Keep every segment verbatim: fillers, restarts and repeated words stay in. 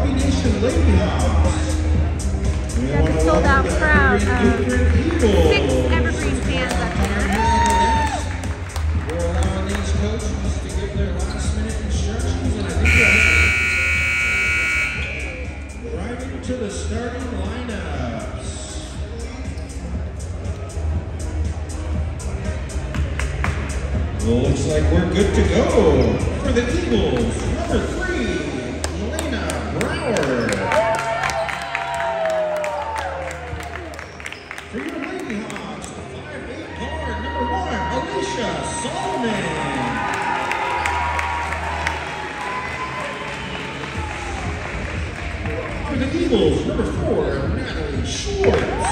Lummi Nation Blackhawks. We got want the to sold out welcome crowd the of Evergreen Eagles. six Evergreen fans up here. We're allowing these coaches to give their last minute instructions, and I think we're right into the starting lineups. Well, looks like we're good to go for the Eagles. Number three, Elena Brower. For your Blackhawks, the five eight guard, number one, Alicia Solomon. For the Eagles, number four, Natalie Schwartz.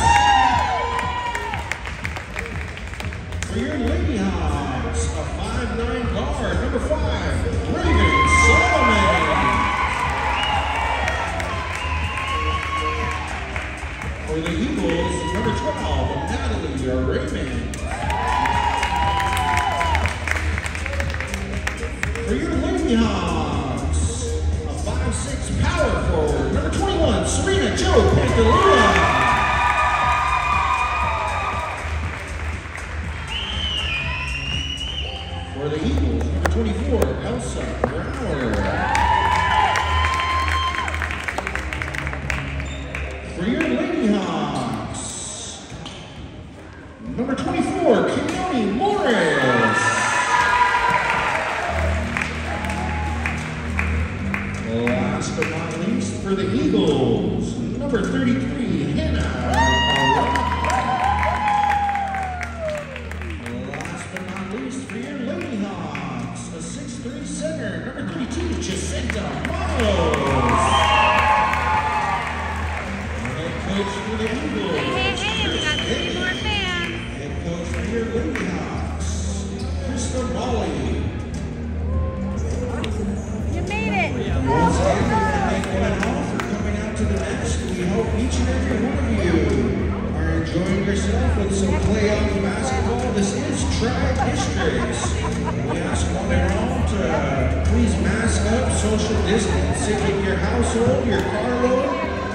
For your Blackhawks, a five nine guard, number five, Raven Solomon. For the Eagles, number twelve, Natalie Raymond. For your Blackhawks, a five six power forward, number twenty-one, Serena Jo Pantalila. For the Eagles, number twenty-four, Elsa Brower. For your Blackhawks, number twenty-four, Keone Morris. Last but not least, for the Eagles, number thirty-three, Hannah. Last but not least, for your Blackhawks, a six three center, number thirty-two, Jacinta Miles. Head coach for the Eagles. Hey, hey, hey, we got three more fans. Head coach for your Blackhawks, Krista Molly. You made it. Once again, we want to thank one and all for coming out to the nest. We hope each and every one of you are enjoying yourself with some playoff basketball. This is Tribe Districts. We ask one and all to please mask up, social distance, sit in your household, your carload.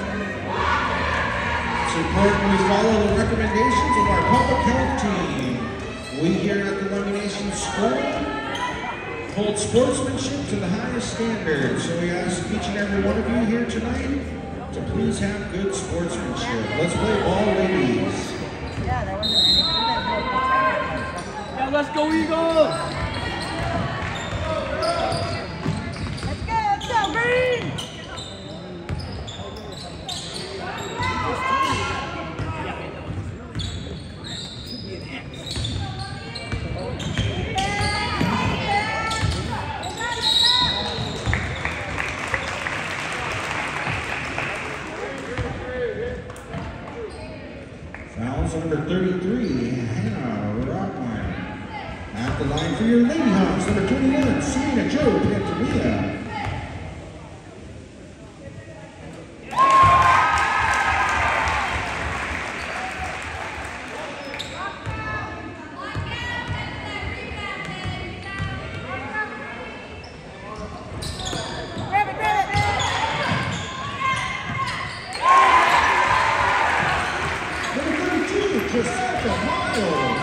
It's important we follow the recommendations of our public health team. We here at the Lummi Nation School hold sportsmanship to the highest standards, so we ask each and every one of you here tonight to please have good sportsmanship. Let's play ball, ladies. Yeah, there wasn't any. Yeah, let's go, Eagles! Let's go, let's go, Green! Fouls number thirty-three, Hannah Rockline. At the line for your Blackhawks, number twenty-one, Serena Jo Pantalila. Grab it, grab it! Number thirty-two, Jacinta Miles.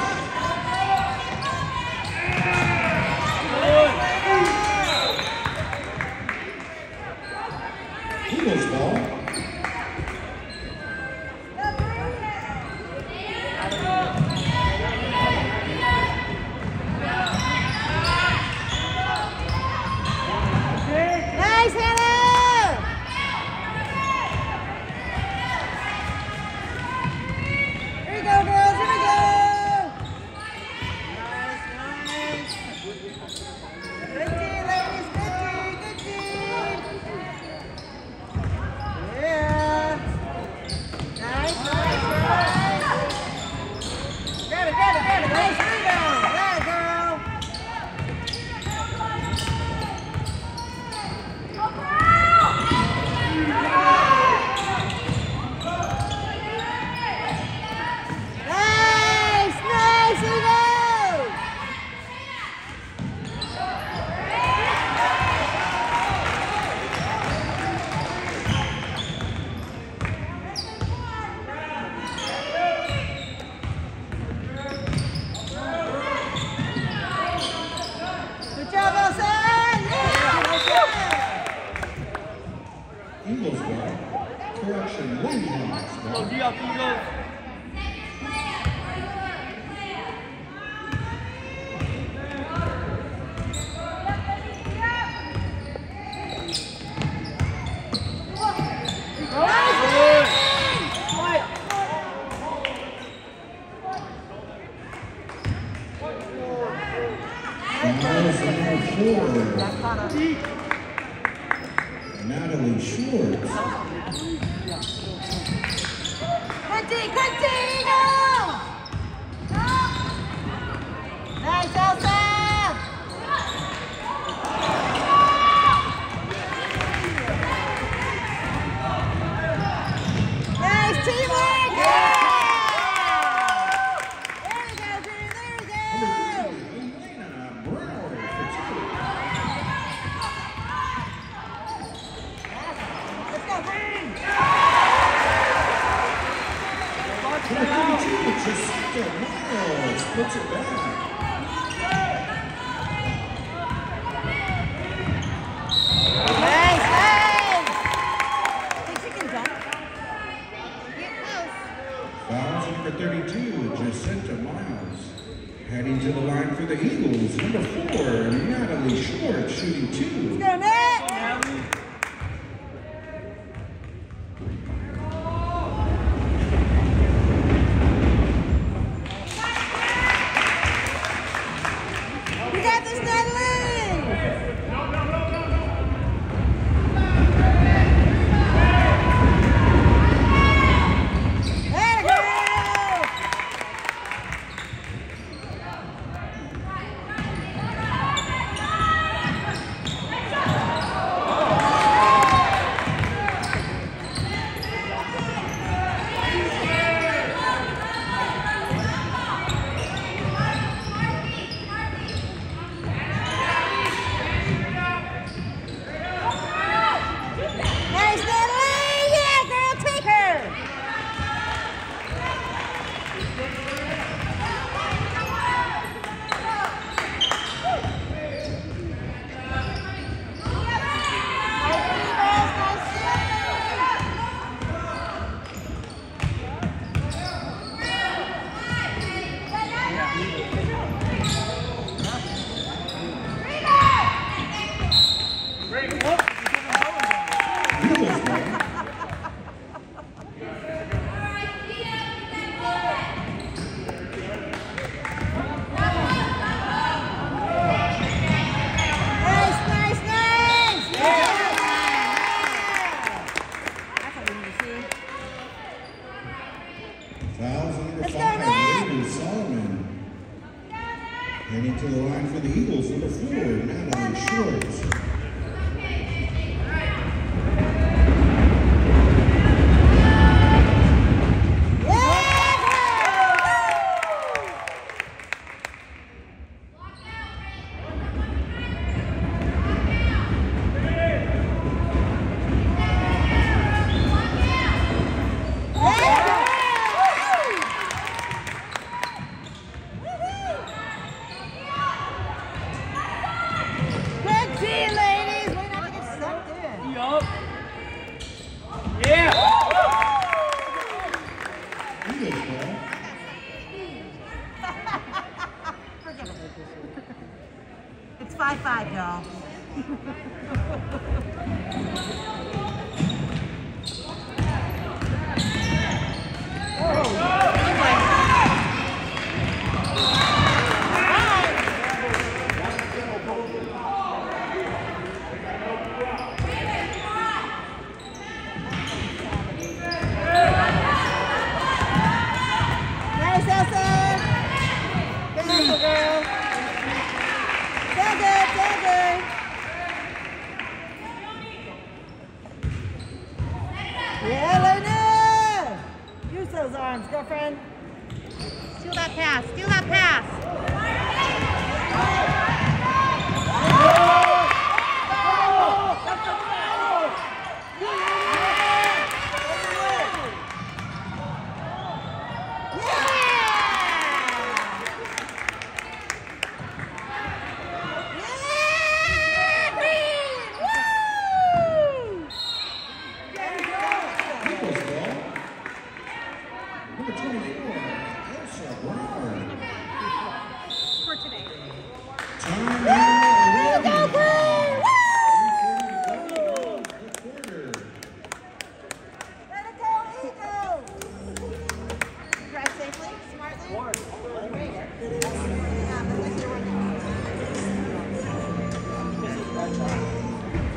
Eagles ball. Nice, Hannah! Here we go, girls, here we go! Nice, nice! Good team, ladies, good team, good team! Yeah! Nice, nice, nice! Grab it, grab it, grab it! Nice rebound! There, girl! up, Eagles. Natalie Schwartz. Quinty, Quinty, Eagle! Nice, Elsa! Nice teamwork! Yeah! There we go, Drew, there we go! Elena Brower for two. Let's go, Green! Number thirty-two, Jacinta Miles puts it back. Nice, nice! Think she can jump? Get close. Fouls number thirty-two, Jacinta Miles. Heading to the line for the Eagles, number four, Natalie Schwartz, shooting two. Go, Nat! You got this, Natalie! There we go! Nice, Natalie! Yeah, girl, take her! Eagles ball. Nice, nice, nice! Yeah! That's what we need to see. Fouls on number Let's go, five, Nat! Raven Solomon. Heading to the line for the Eagles, number four, Natalie Schwartz. Good team, ladies! Way not to get sucked in. Yup. Yeah. Eagles ball. Forget it. It's five five, y'all. Nice, Elsa! Good, Elsa, girl. So good, so good. Yeah, Elena! Use those arms, girlfriend. Steal that pass. Steal that pass. Eagles ball.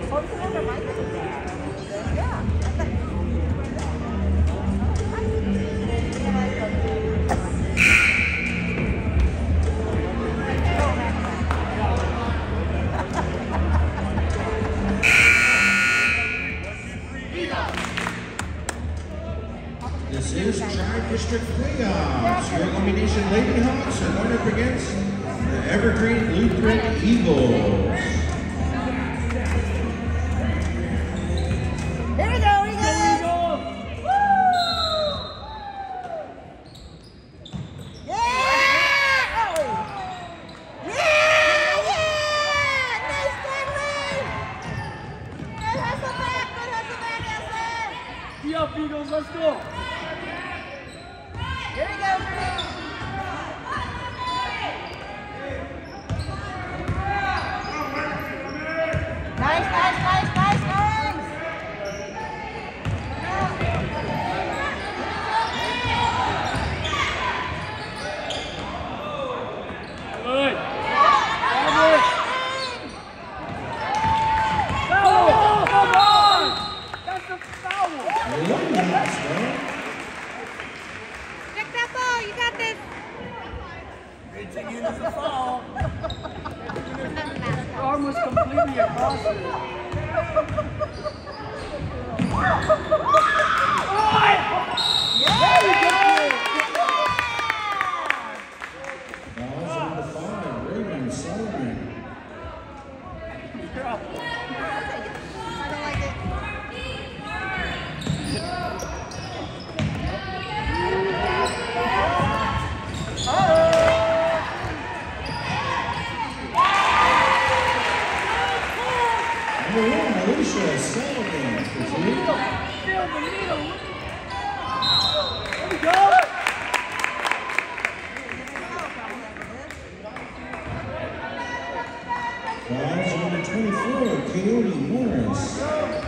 This is Tri-District Playoffs. Your elimination Lady Hawks are going up against the Evergreen Lutheran Eagles. Here we go, Eagles! Woo! Yeah! Oh! Yeah! Yeah! Nice tackling! Good hustle back! Good hustle back, Elsa! Be up, Eagles, let's go! Here we go, Green! Nice, nice, nice, nice, nice! Good! Have it! Foul! Come on! That's a foul! Pick that ball. You got this. It's a unison foul. Doesn't matter. Your arm was completely across it. There we go! Balls on the five, Raven Solomon. I don't like it. Number one, Alicia Solomon. Fill the middle. There we go! Balls number twenty-four, Coyote Morris.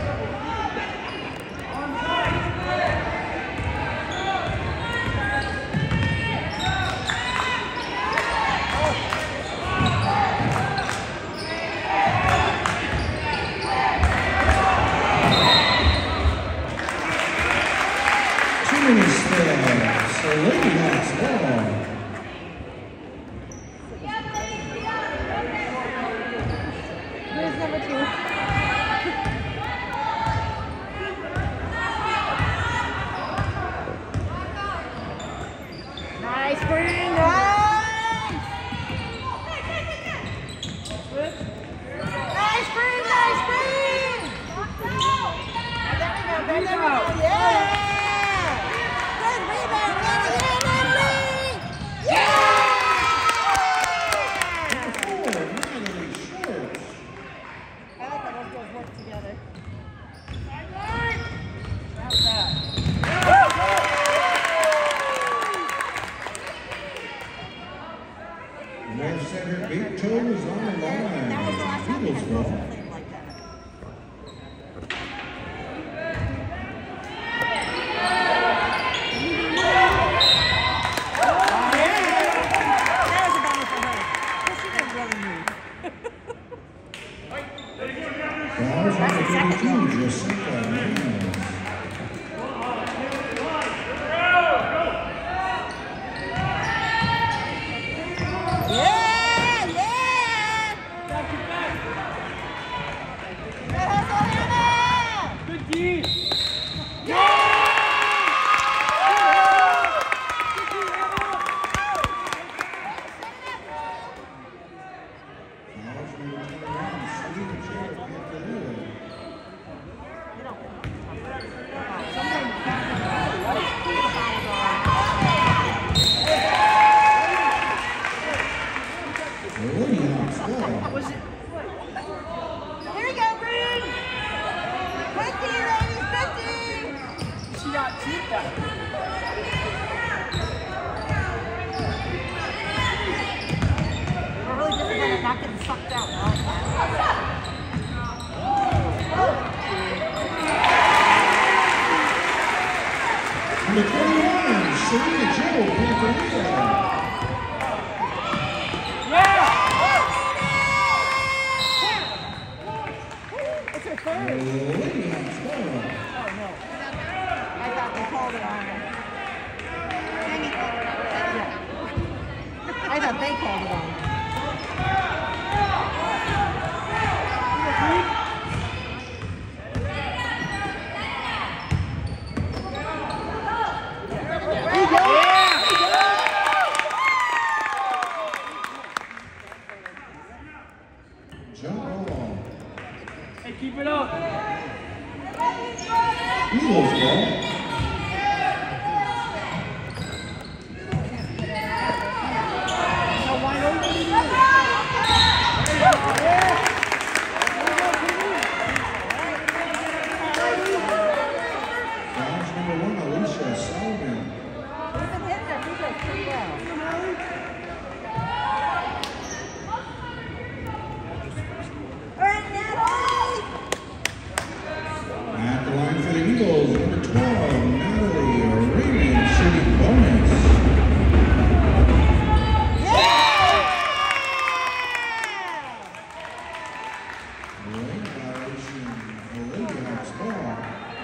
Tennis stabs, so Lady Hawks ball. Here's number two. Nice, Green, nice! Nice, Green, nice, Green! There we go, there we go, yeah! Good rebound, yeah, yeah, Natalie! Yeah! Four, Natalie Short. I like how those girls work together. How's that? Left center, big toes on the That was the last time we line. had Eagles a ball. thing like that. That was a bummer for her. 'Cause she didn't really move. Balls number thirty-two, Jessica Ramos. Yeah, yeah! Back to back. Good hustle, Hannah! Good D. Balls number twenty-one, Steve Jared Pantaleo. You don't Lady Hawks ball. Oh, no. I thought they called it on. Yeah. I thought they called it on. Jump ball. Hey, keep it up. Eagles ball. Dodge number one, Alicia Sullivan. We've been hitting their defense pretty well. At the line for the Eagles, number twelve, Natalie Raymond, shooting bonus. Lane violation for Lady Hawks ball.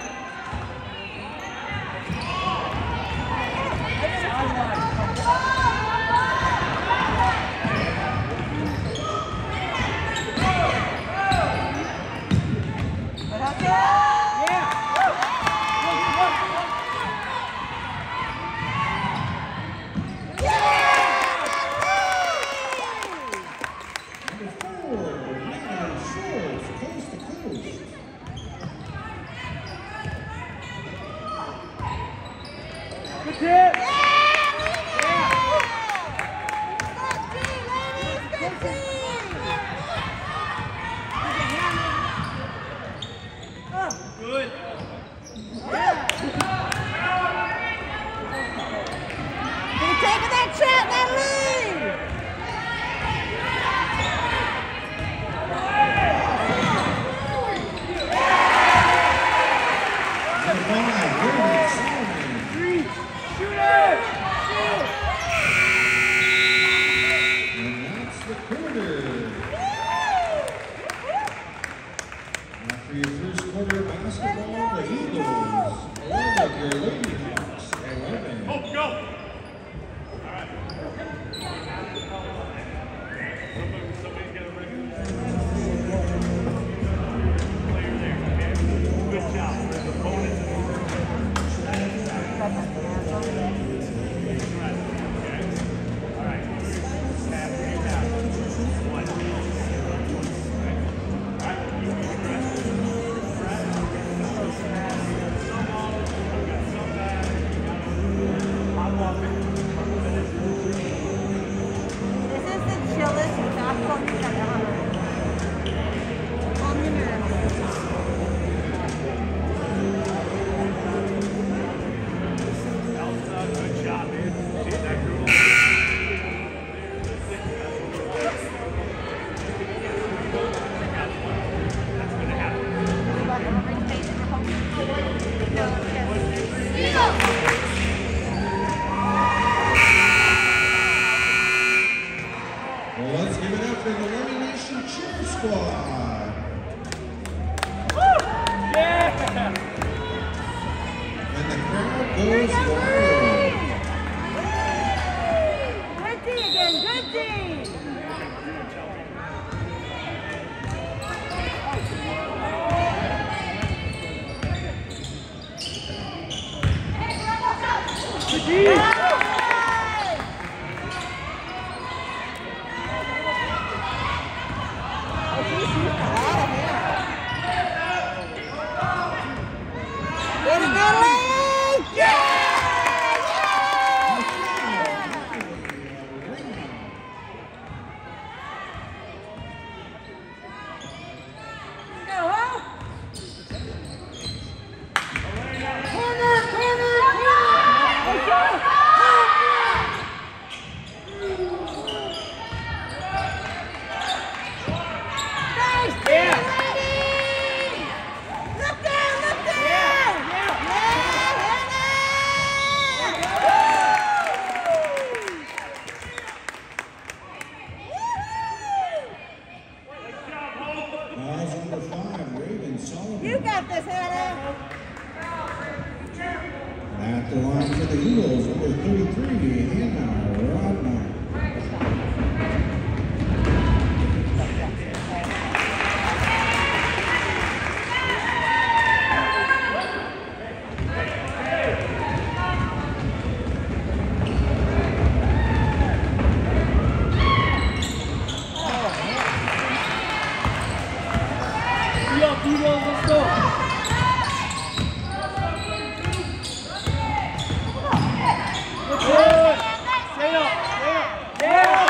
Number four, Natalie Schwartz, coast to coast. Good hit. Good. Keep taking that shot, Natalie! Number five, Raymond Sullivan. Three. Shoot it. And that's the quarter. After your first quarter of basketball, the Eagles eleven, your Lady Hawks eleven. Oh, go! Somebody's got a regular player there, okay? Good job. The bonus is all right. Half for you now. One. All right. You can rest. Rest. You got this, Hannah. At the line for the Eagles, number thirty-three, Hannah Rodman. Eagles, let's go. Good. Stay up, stay up. Yeah.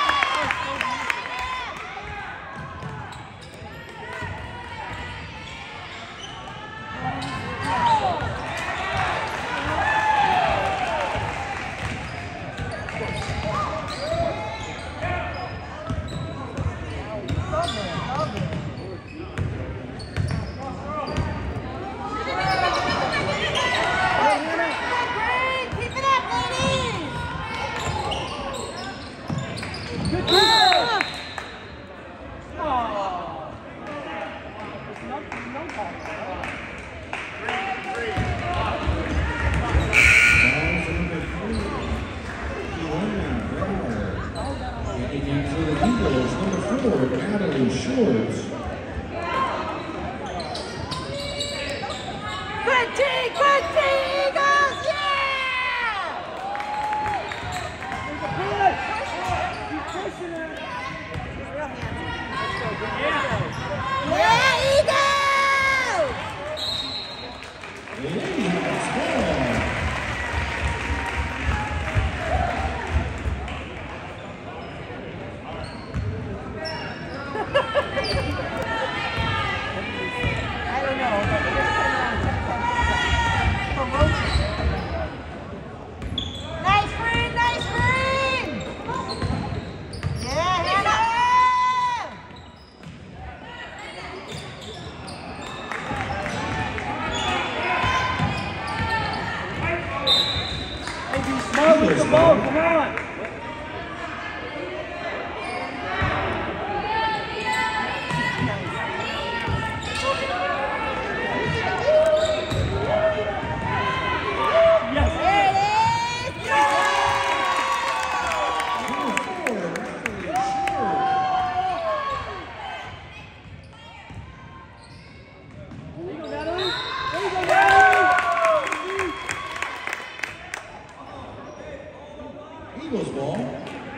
Eagles ball.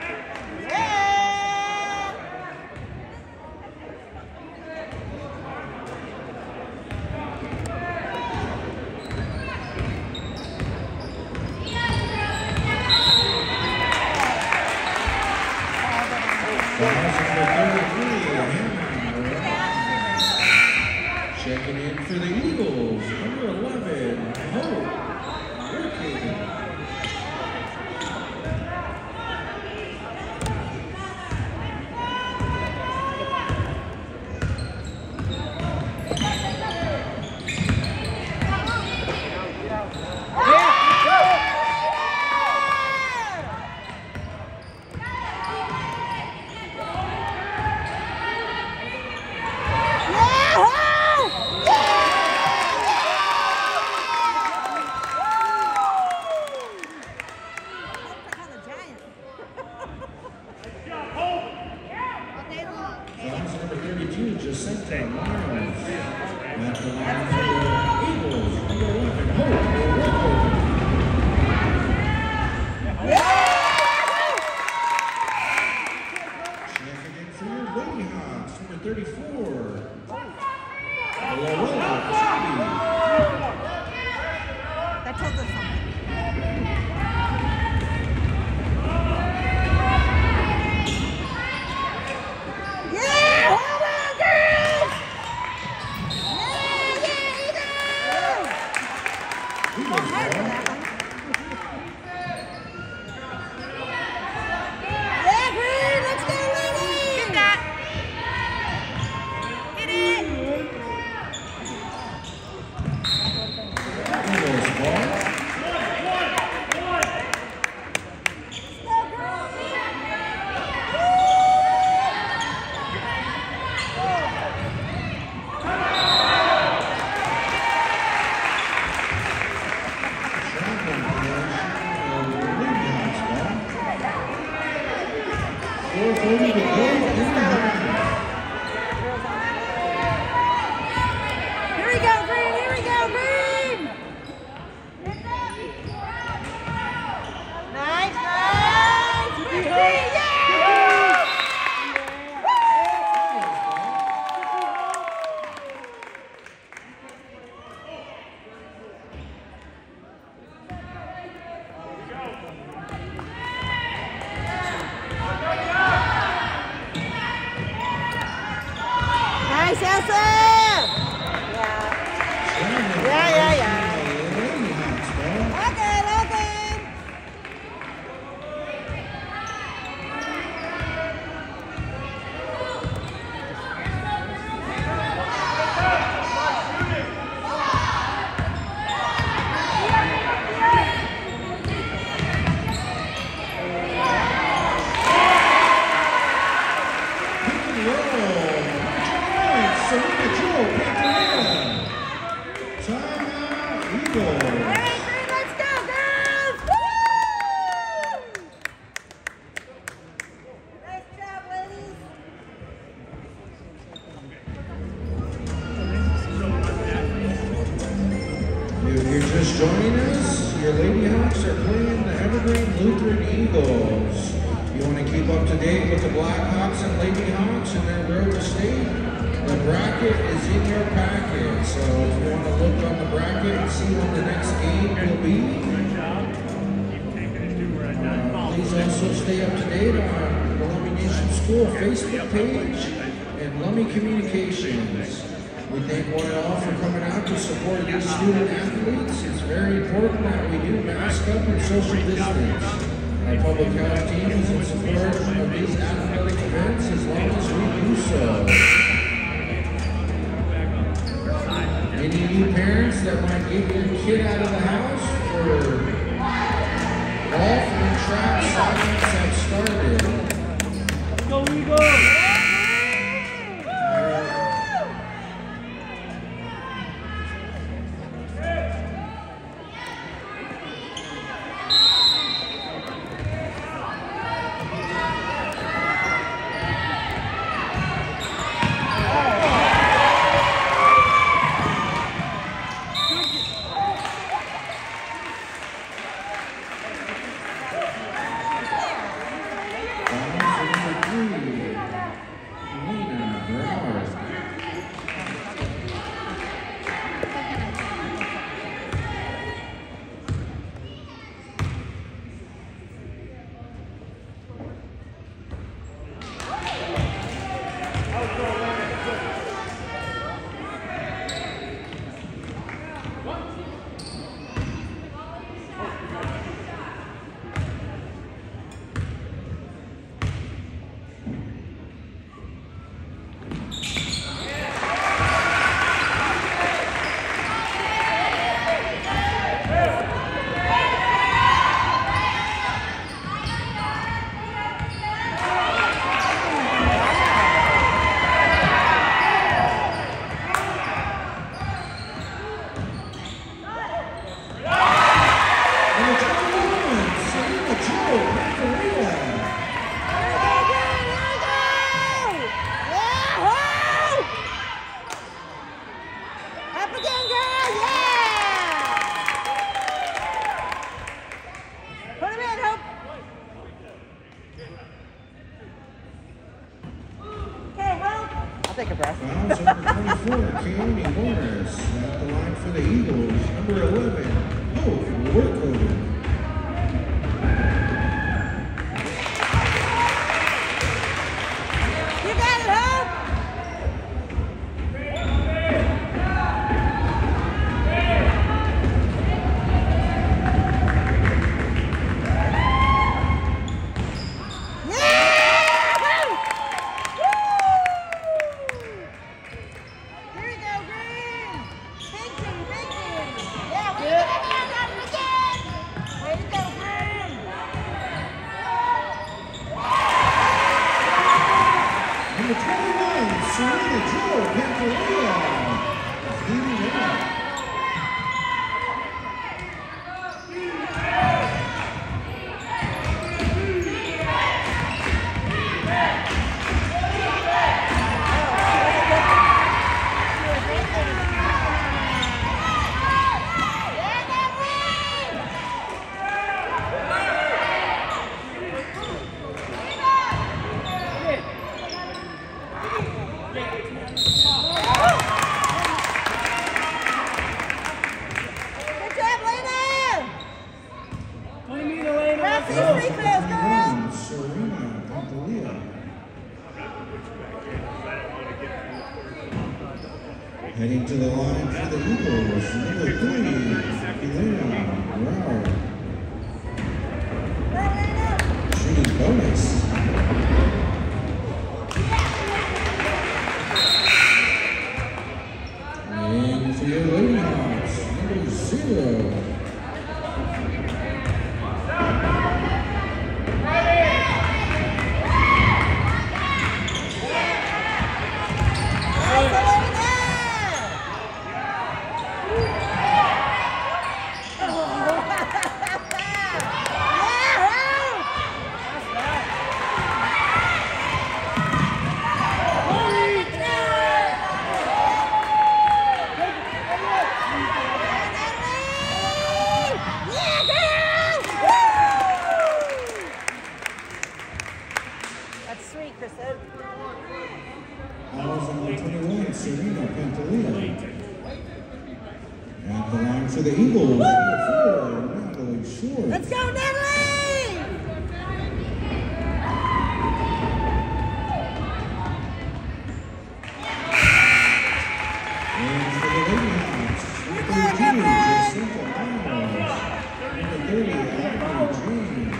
Checking in for the Eagles, number eleven, Hope Working. you're just joining us, your Lady Hawks are playing the Evergreen Lutheran Eagles. You want to keep up to date with the Blackhawks and Lady Hawks and their road to state? The bracket is in your packet, so if you want to look on the bracket and see when the next game will be, uh, please also stay up to date on the Lummi Nation School Facebook page and Lummi Communications. We thank one and all for coming out to support these student athletes. It's very important that we do mask up and social distance. Our public health team is in support of these athletic events as long as we do so. Any of you parents that might get your kid out of the house for golf and track sessions have started. Go Eagles! Take a breath. Fouls number twenty-four, Keone Morris. At the line for the Eagles, number eleven, Hope Workover. You got it, Hope! Number twenty-nine, Serena Joe Pantaleo is leading it up. Heading to the line for the Eagles, number three, Elena Brower. Shooting bonus. And for your Lady Hawks, number zero. for the Eagles, number four, Natalie Schwartz. Let's go, Natalie! And for the Lady Hawks, You're number good, thirty-two, Natalie! Jacinta Miles. Number thirty, Abby James.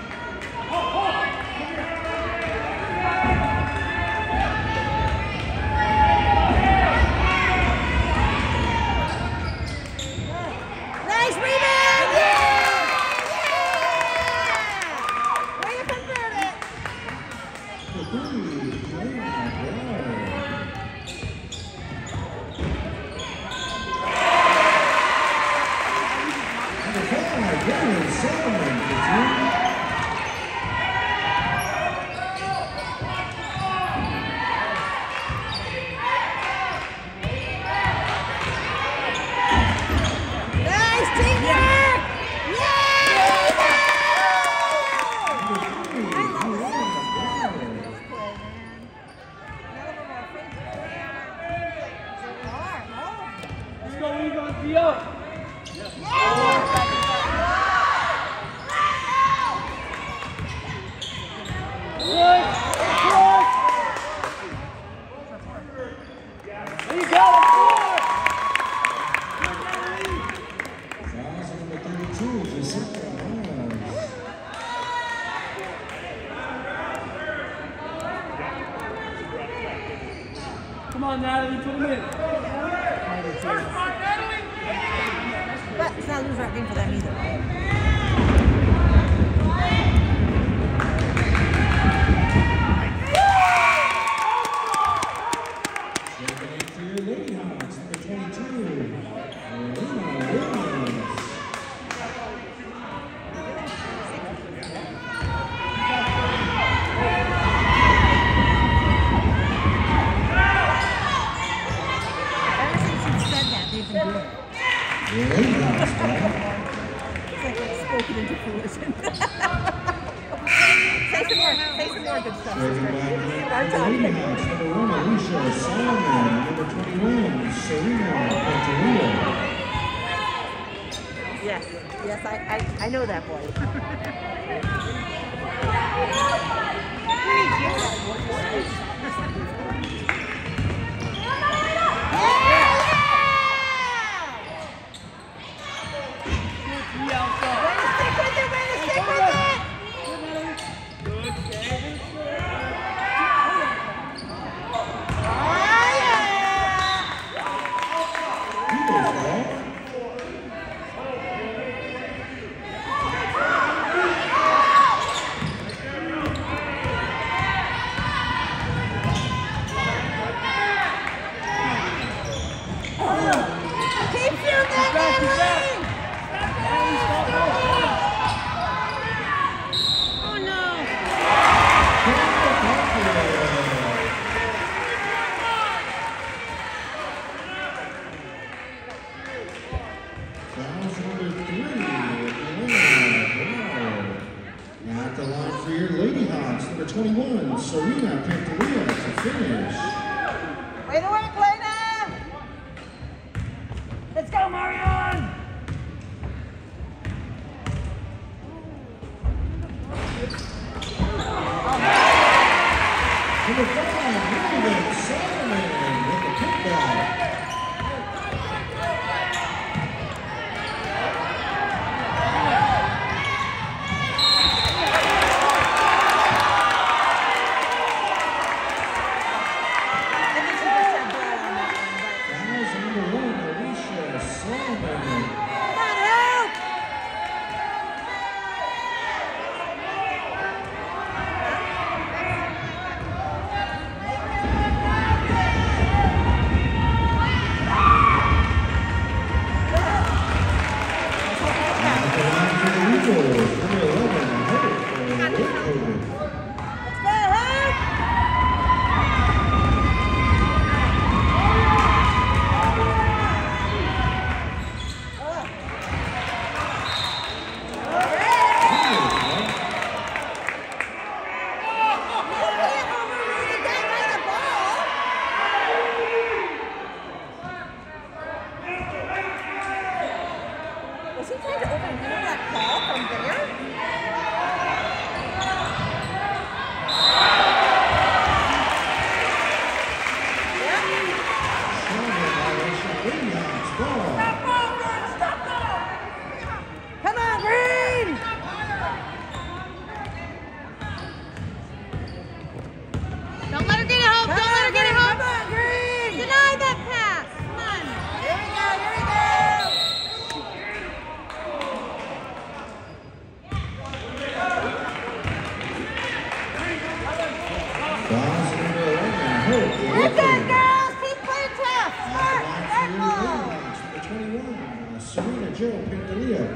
Nice rebound! Yeah! Yeah! Way to convert it! For three, Joanna Brown. Number five, Ryan Solomon for two. Nice teamwork! Yeah! Number three, Joanna Brown. Let's go, Eagles, be up. Good. Good. There you go. Fouls on number thirty-two, Jacinta Miles. Come on, Natalie, put him in. But it's not a loser game for them either. Jumping in for your Lady Hawks, number twenty-two, Elena Williams. Ever since you said that, they've been doing it. Your Lady Hawks, Dad. It's like it's spoken into fruition. Say some more, say some more good stuff. Moving back in Our for the Lady topic. Hawks, number one, Alicia Solomon. Number twenty-one, Serena Pantaleo. Yes, yes, I, I, I know that voice. Be outside. Way to stick with it, way to stick with it! Good save. Oh, yeah! Eagles ball. Keep shooting, Keep back, keep back. Natalie! Natalie, stop moving. Oh, no. Fouls number three, Elena Brown. At the line for your Lady Hawks, number twenty-one, Serena Pantaleo to finish. Way to work, Lena! Let's go, Marion! Number five, Meredith Solomon with the kickback. I think she just said bad on that one, but... Fouls number one, Alicia Solomon. Come on, help! At the line for the Eagles, number eleven, Hope Whitcoven. Let's go, help! need to overrule that call from there? Come on, Green! Don't let her get it home. Come Don't let her on, get it Green! home. Come on, Green! Deny that pass. Come on. Here we go, here we go! Listen, girls, keep playing tough. Smart, careful. twenty-one, Serena Jo Pantaleo.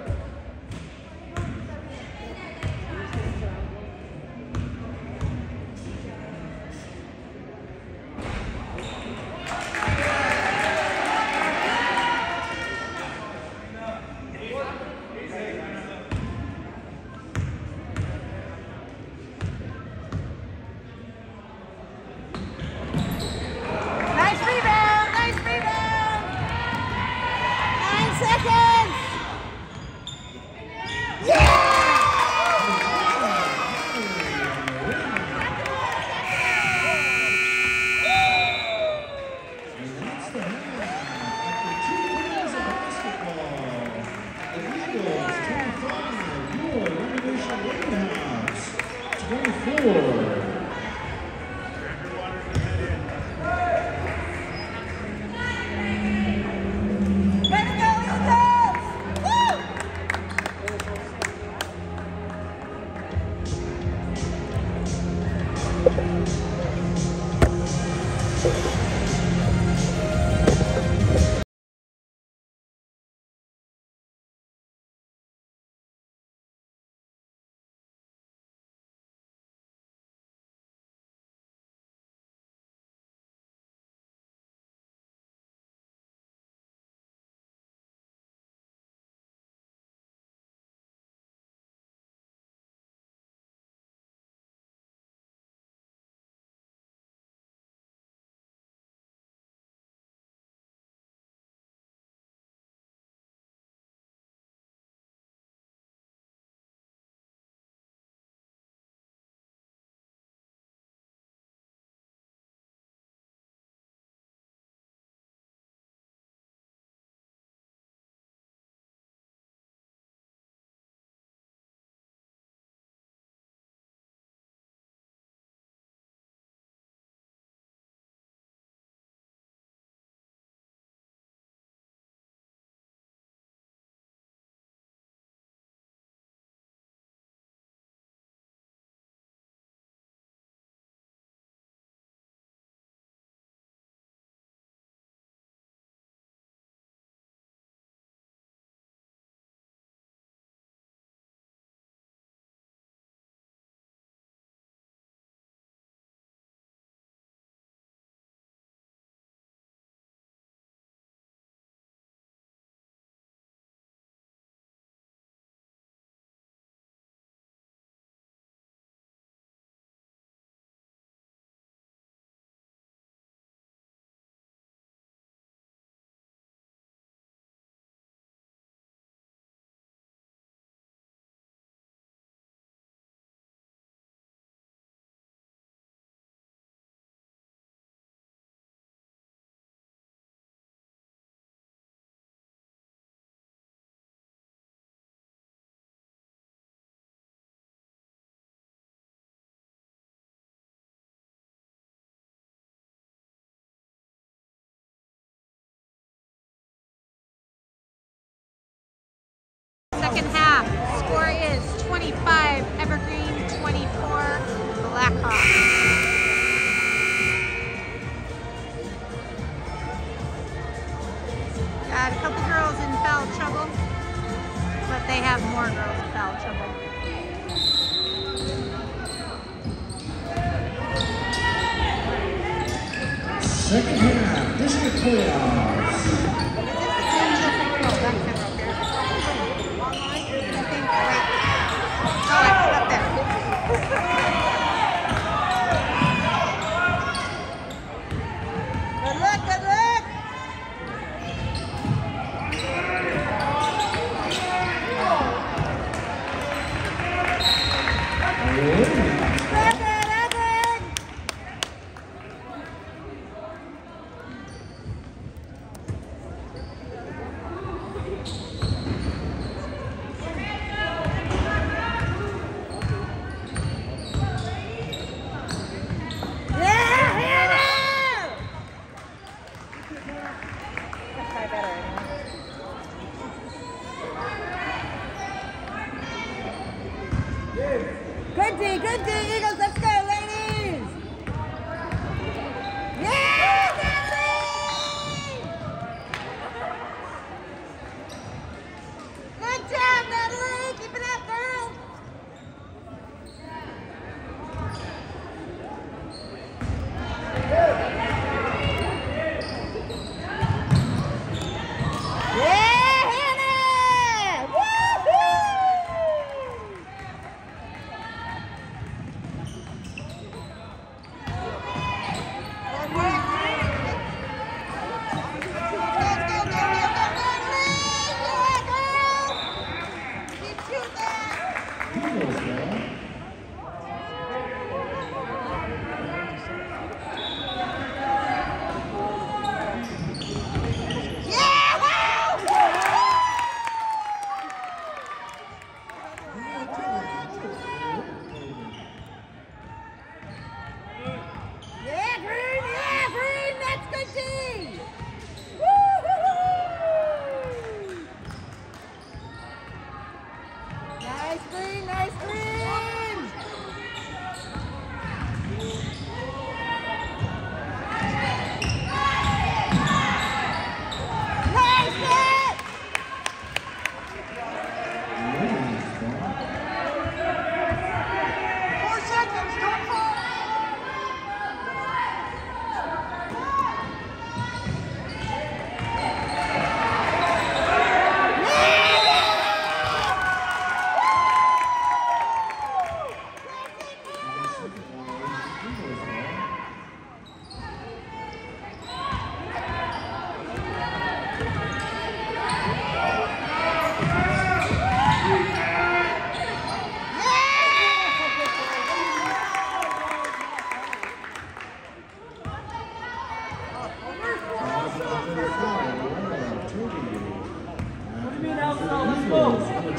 Nice rebound, nice rebound. Nine seconds. And that's the half. After two quarters of basketball, the Eagles twenty-five, your Revolution Blackhawks twenty-four. Way to go, Eagles! Woo! Second half. Score is twenty-five Evergreen, twenty-four Blackhawks. Got a couple girls in foul trouble, but they have more girls in foul trouble. Second half, district playoffs. Good luck, good luck.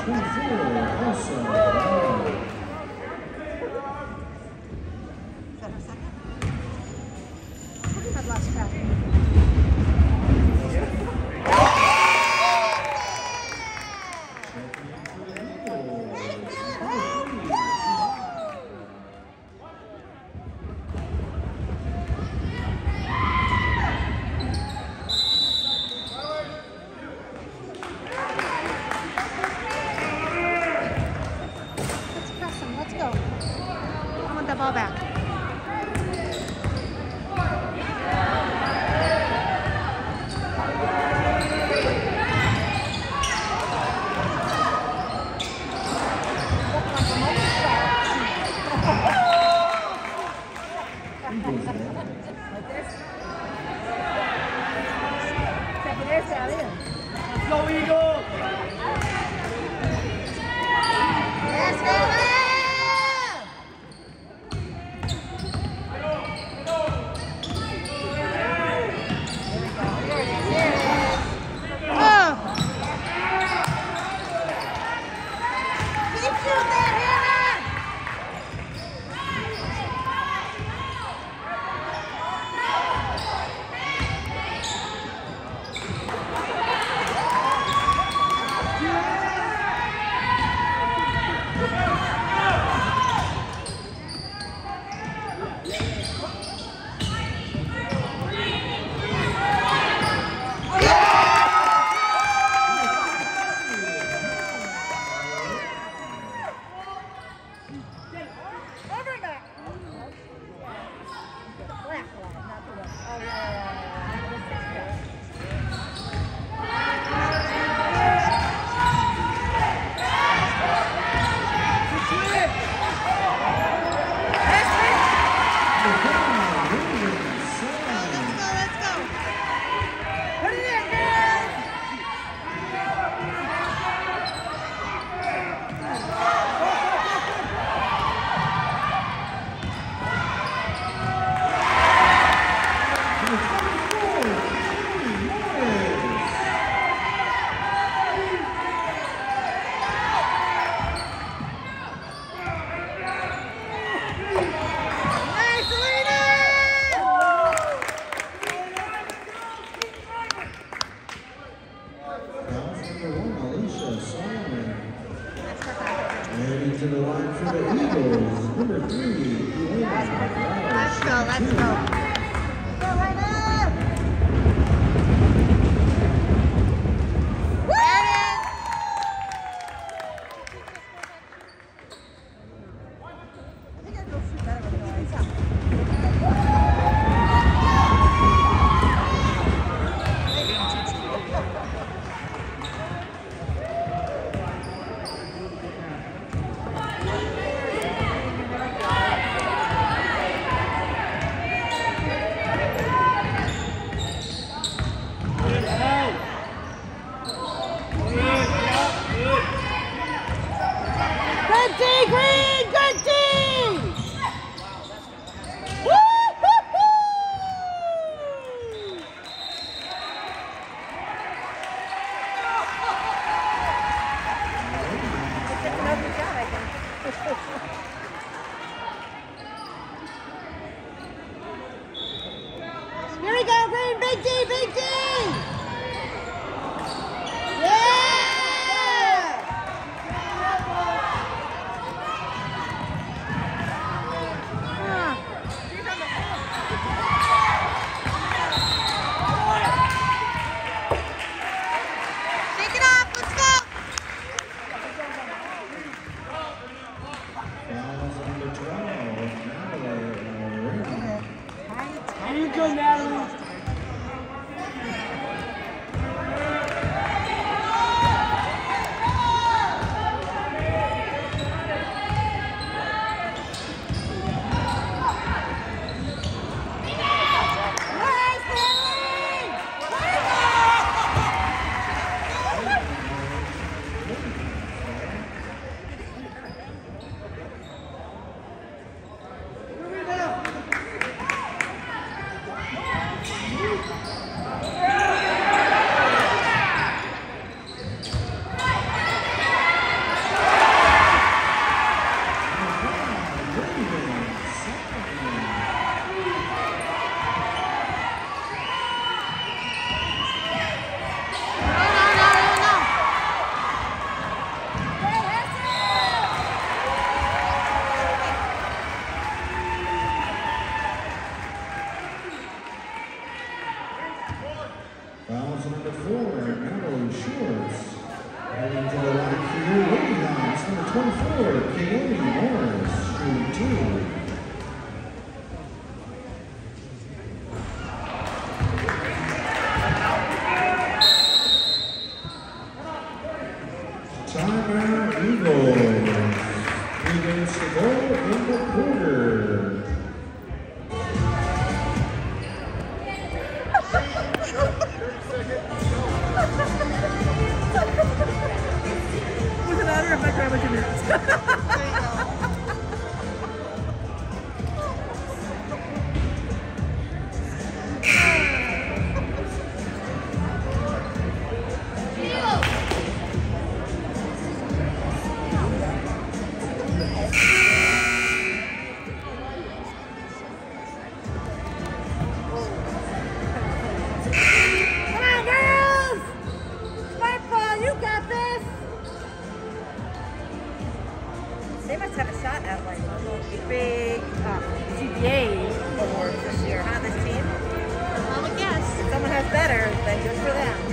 twenty-four, also. Is that her second? I've lost track. Ball back. Let's go, Eagles! Let's go! Heading to the line for the Eagles, number three. Let's go, let's go. Go right up! four, Natalie Schwartz. Heading to the line for your Lady Hawks, number twenty-four, Kaomi Morris, shooting two. Timeout Eagles. Three minutes to go in the quarter. What's the matter if I grab a two minutes? They must have a shot at like one of those big um, G B A awards this year, huh? This team? I would guess. If someone has better, then good for them.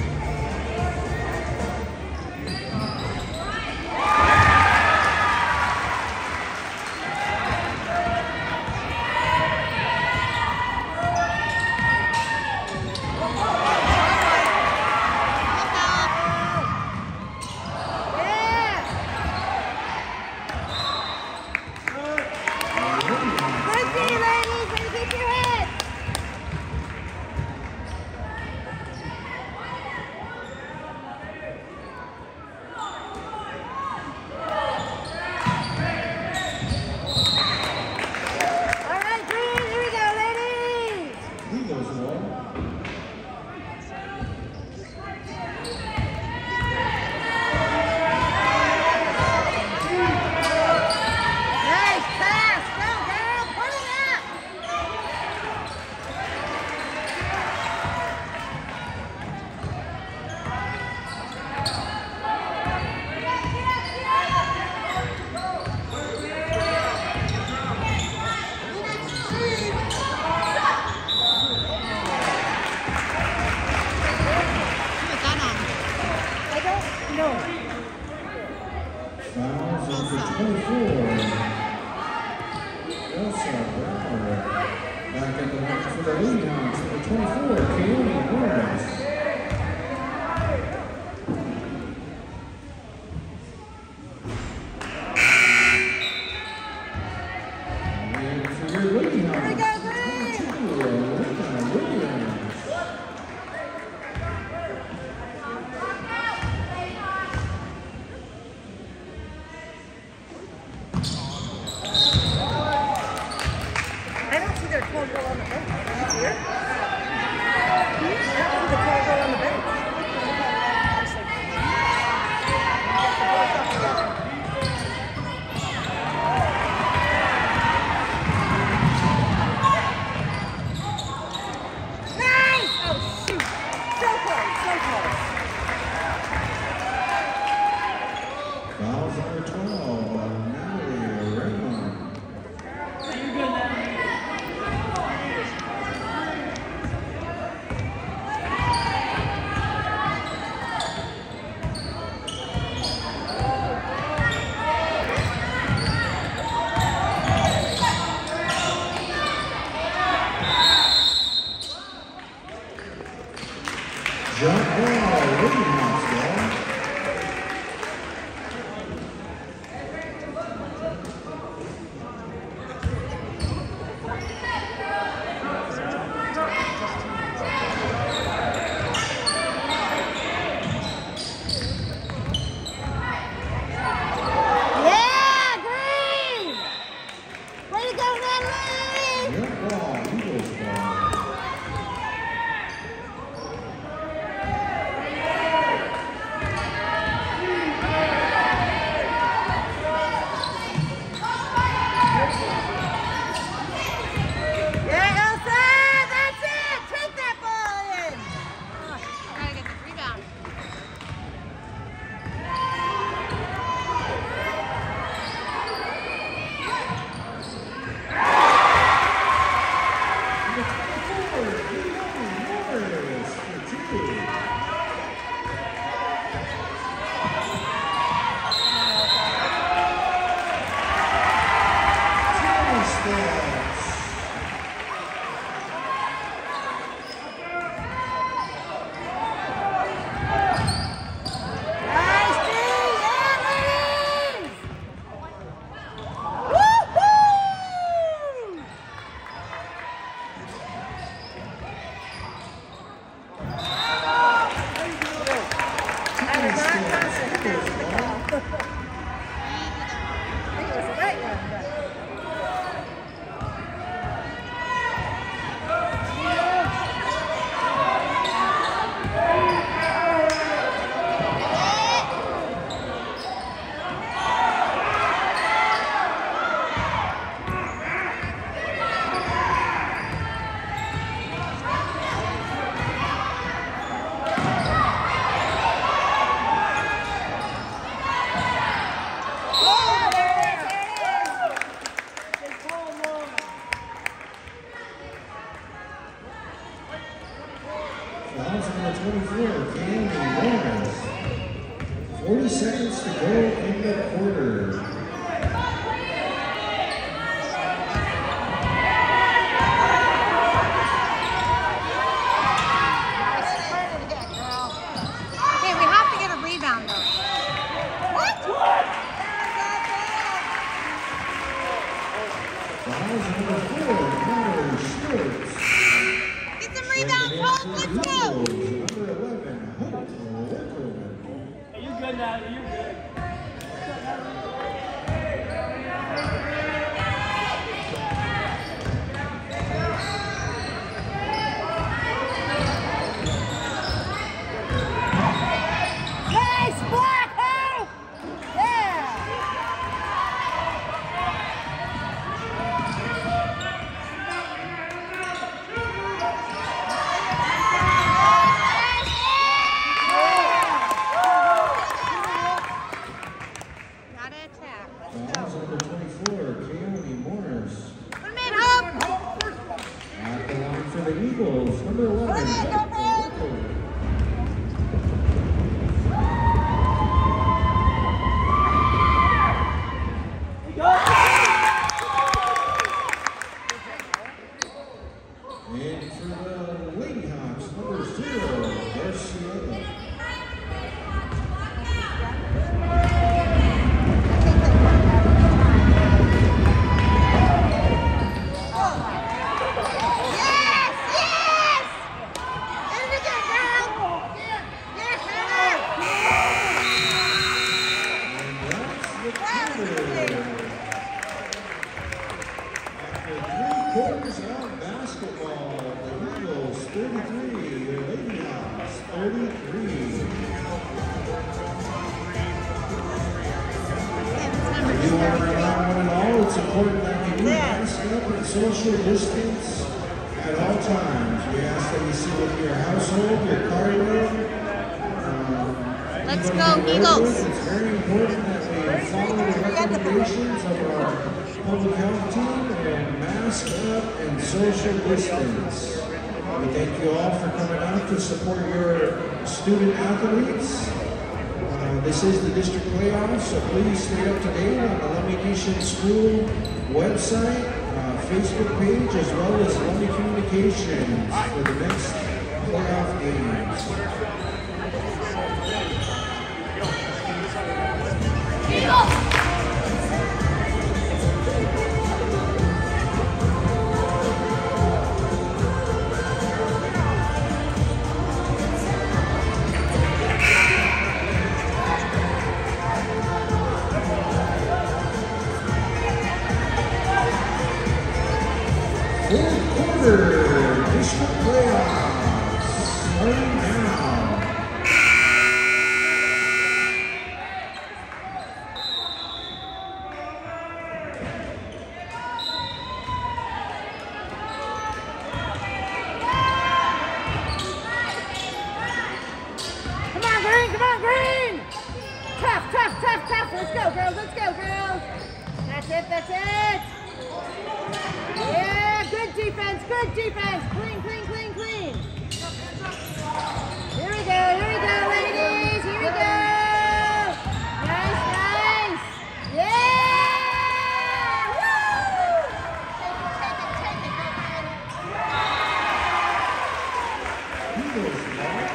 Fouls number twenty-four. Elsa Brower. Back at the line for the Lady Hawks, number twenty-four, Kaomi Morris. And for your Lady Hawks, twenty-two, Elena Williams. I don't see their tall girl on the bench. Is she here? I don't see the tall girl on the bench. Nice! Oh, shoot. So close, so close. Fouls number twelve, Natalie Raymond. Jump ball, Lady Hawks ball. Yeah, green! Way to go, Natalie! Jump ball, Eagles ball. forty seconds to go in the quarter. Okay, we have to get a rebound though. What? Fouls number four, Connor Schwartz. Get some rebounds, Hope. Let's go. Number eleven, Hope Workover. Hey, you're good now. You're good. Nice block, Hope! Yeah! Gotta attack. Fouls number twenty-four, Keone Morris. Put him in, Hope. At the line for the Eagles, number eleven, Hope Workover. And for the Lady Hawks, number zero, Garcia. Yes! Yes! There we go, girl. Yes, Hannah. And that's the quarter. After three quarters of basketball, the Eagles thirty-three, the Lady Hawks thirty-three. I do want to remind one and all, it's important that we do mask up and social distance at all times. We ask that you sit with your household, your car load. um, Let's anybody go, you work Eagles. with. It's very important that we follow the recommendations of our public health team and mask up and social distance. We thank you all for coming out to support your student athletes. Uh, this is the district playoffs, so please stay up to date on the Lummi Nation School website, uh, Facebook page, as well as Lummi Communications for the next playoff games. Fourth quarter, district playoffs, starting now. Come on, Green! Come on, Green! Tough, tough, tough, tough. Let's go, girls. Let's go, girls. That's it. That's it. Yeah, good defense. Good defense. Clean, clean, clean, clean. Here we go. Here we go, ladies. Here we go. Nice, nice. Yeah! Woo! Eagles ball.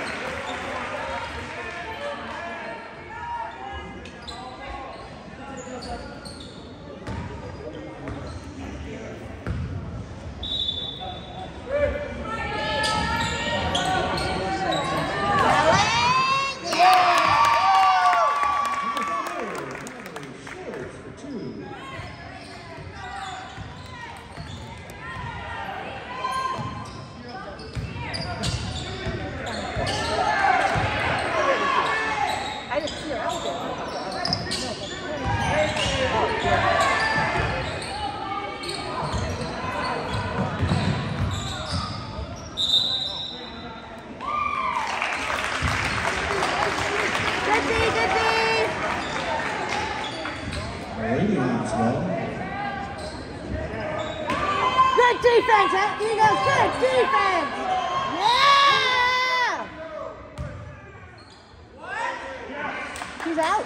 Good defense, huh? Eagles, good defense. Yeah! He's out.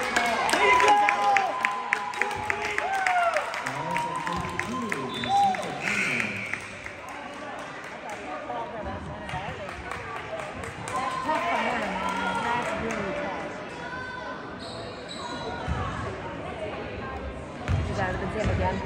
Out of the gym again.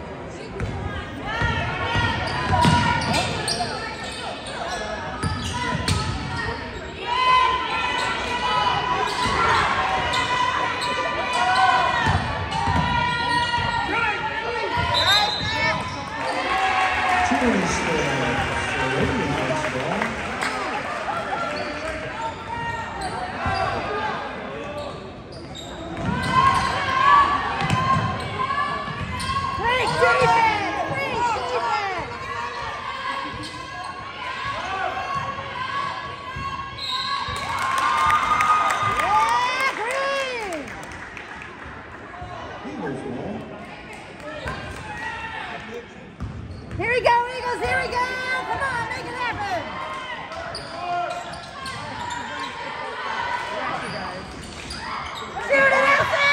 Here we go, Eagles, here we go! Come on, make it happen! Shoot it, Elsa!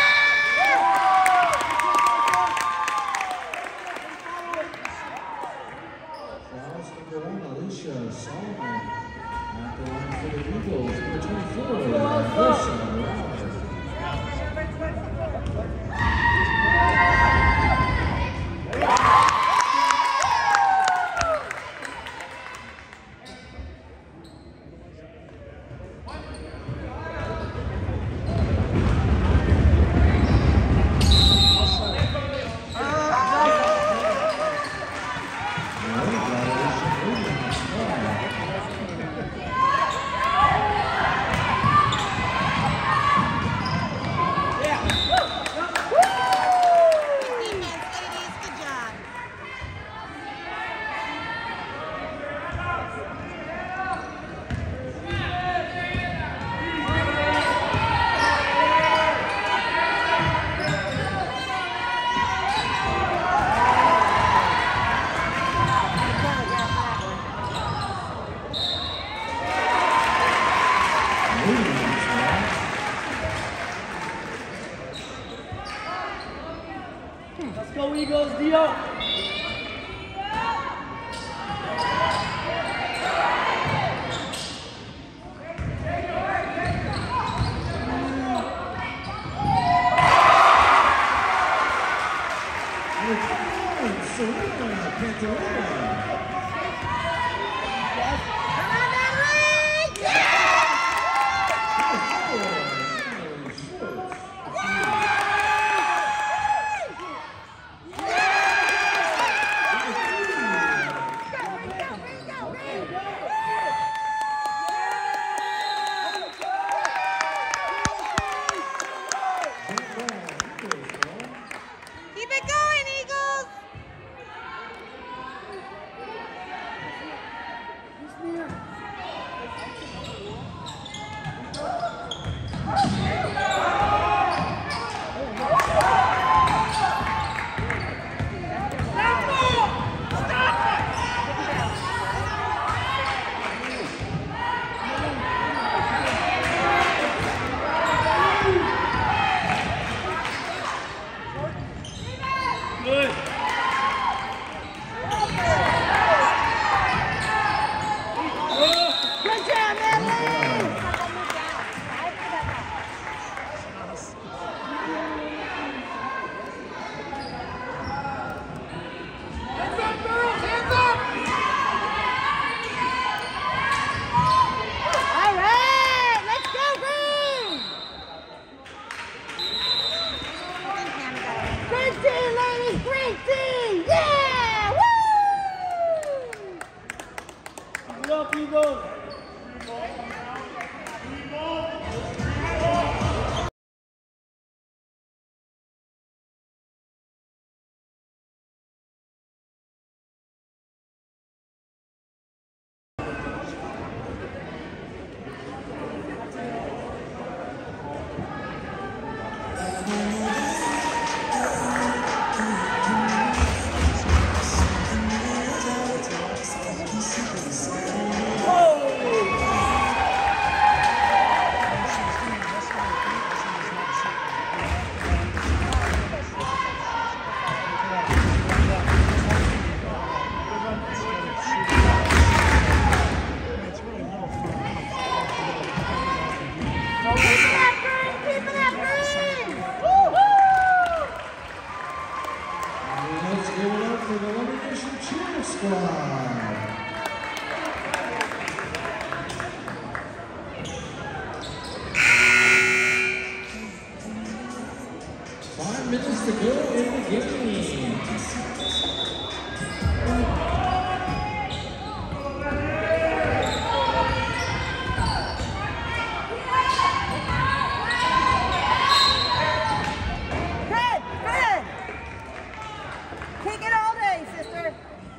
Fouls number one, Alicia Solomon. At the line for the Eagles, number twenty-four, Elsa Rogers. Let's go, Eagles, Dio. Keep it going, Eagles! He's near. minutes to go in the game. Good, good. Take it all day, sister.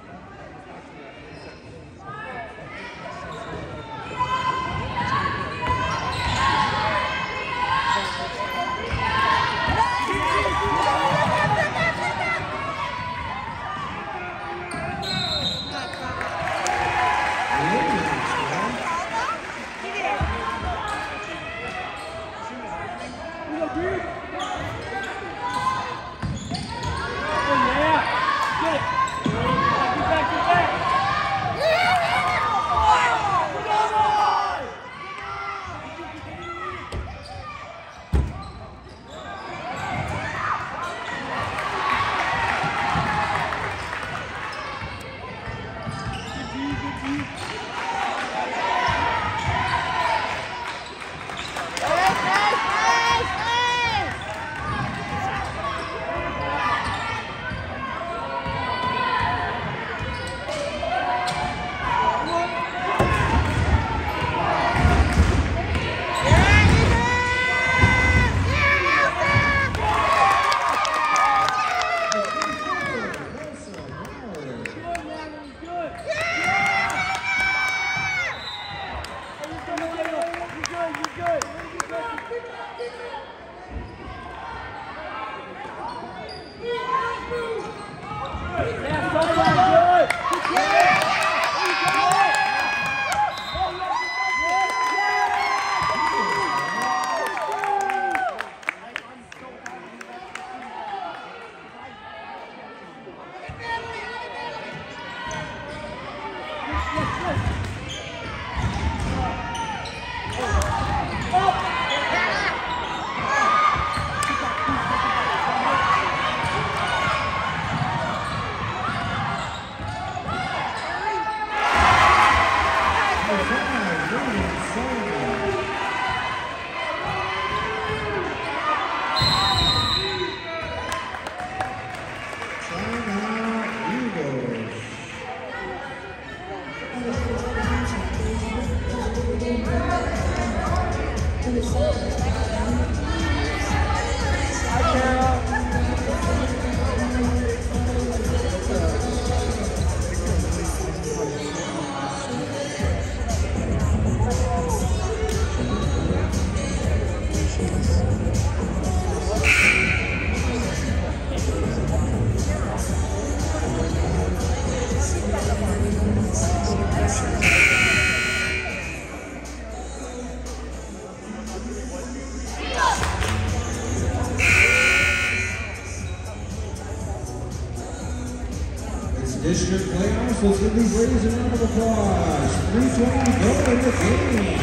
District playoffs. Let's give these ladies a round of applause. three twenty to go in the game.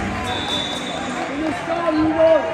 Let's go, Hugo.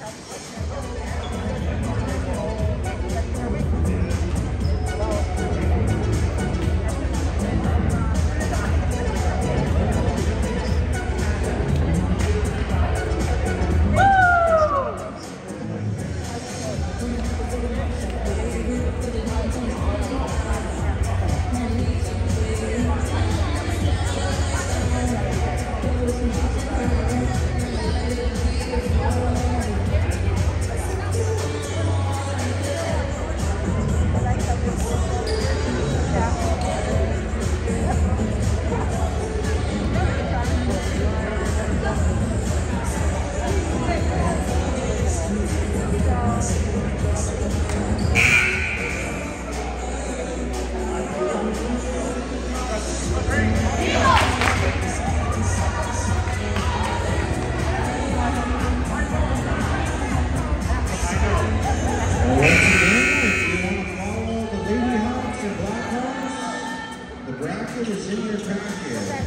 Once again, if you want to follow the Blackhawks and Blackhawks, the bracket is in your packet.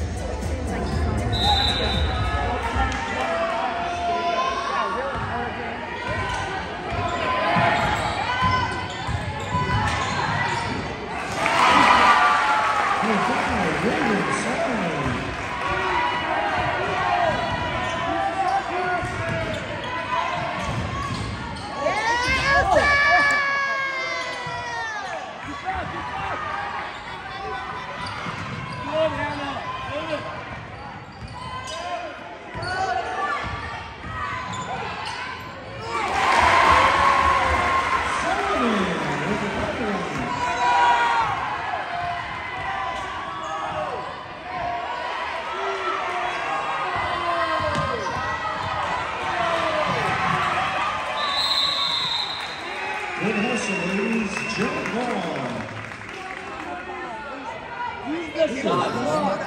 Good hustle, ladies. Jump ball. Use the shot, Lord.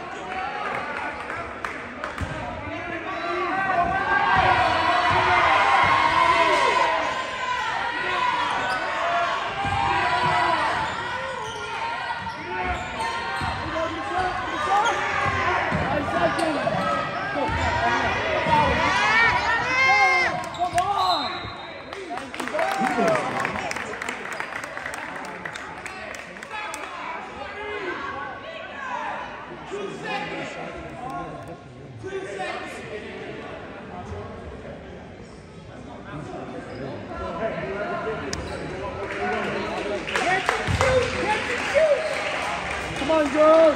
Come on, girls!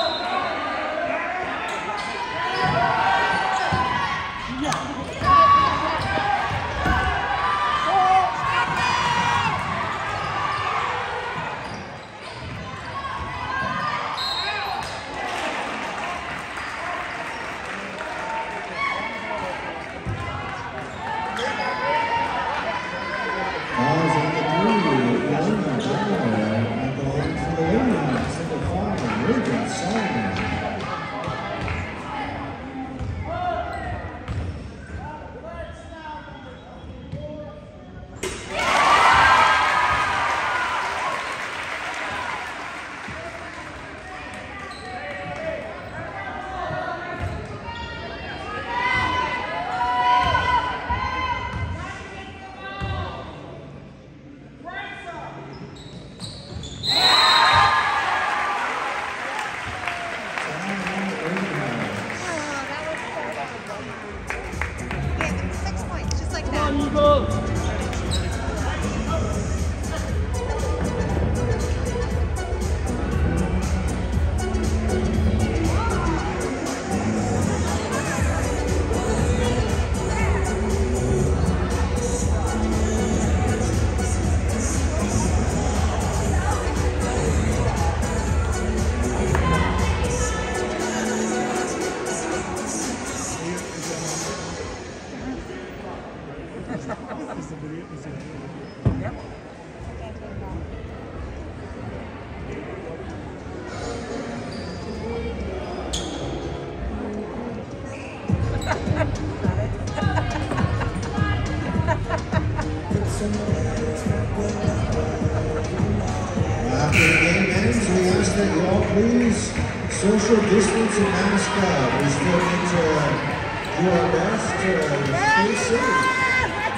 After the game ends, we ask that you all please social distance and mask up. We still need to do our best to stay safe.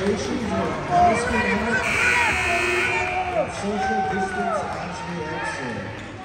demonstrations of masking up and social distance as we exit.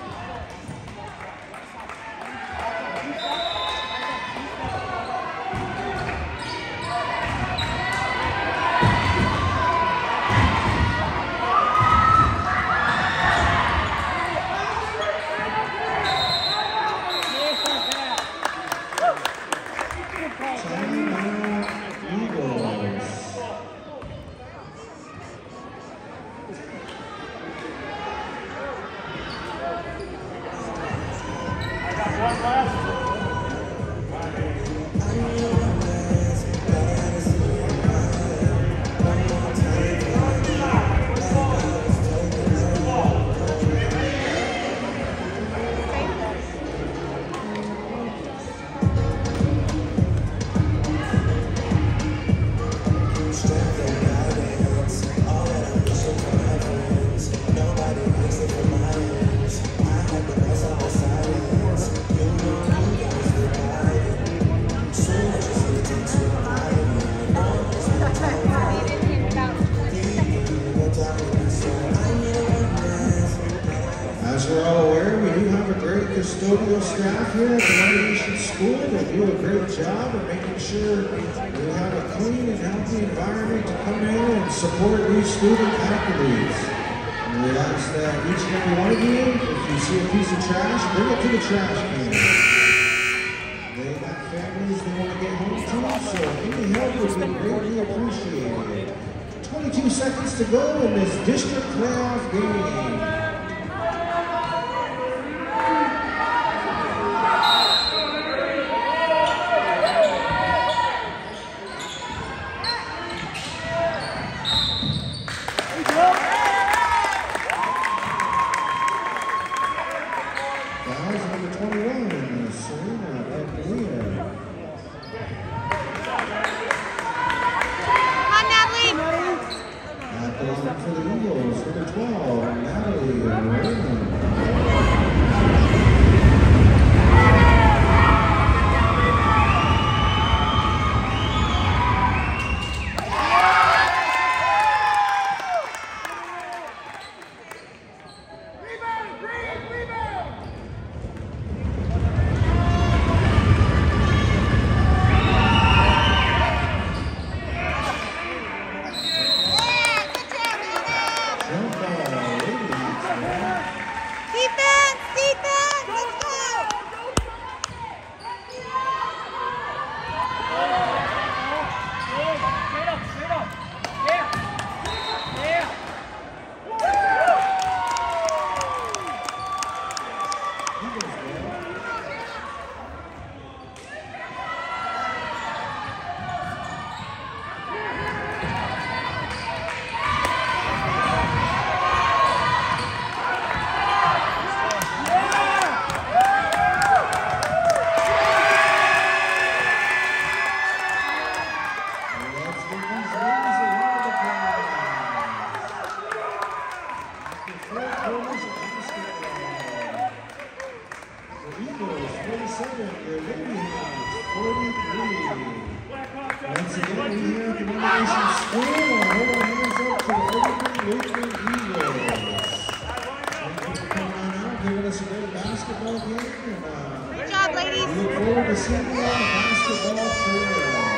As we're all aware, we do have a great custodial staff here at the Renovation School. They do a great job of making sure we have a clean and healthy environment to come in and support these student athletes. And we ask that each and every one of you, if you see a piece of trash, bring it to the trash can. They got families they want to get home to, so any help would be greatly appreciated. twenty-two seconds to go in this district playoff game. For the Eagles, number twelve, Natalie Raymond. Once again, we here at the Renovation School are holding our hands up to the Lutheran Eagles. Thank you for coming on out, giving us a great basketball game. And, uh, Good job, ladies. We look forward to seeing you on the basketball field.